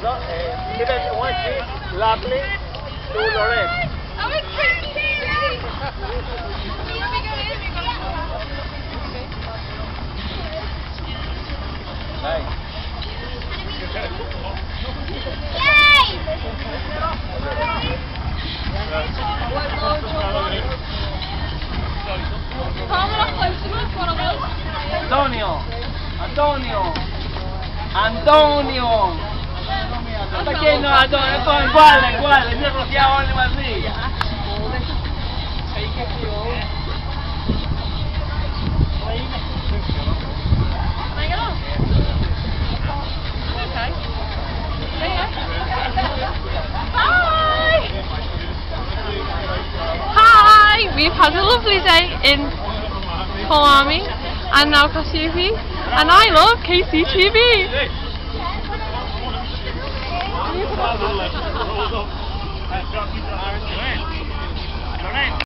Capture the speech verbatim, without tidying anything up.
So, uh, Stephen wants it lovely to Lauryn. Oh, it's K C T V! Nice. Antonio! Antonio! Antonio! Perché no, Antonio? È uguale, uguale, noi lo siamo in Marsiglia. Hi! We've had a lovely day in Kalami and now Kassiopi, and I love K C T V!